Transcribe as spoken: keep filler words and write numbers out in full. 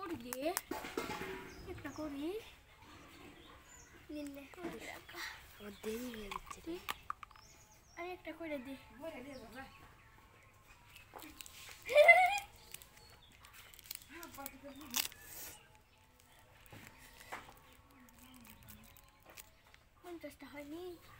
করি দে একটা করি নিলে আমার দেরি হয়ে যাচ্ছে রে আমি একটা করে দি পঞ্চাশটা হয়নি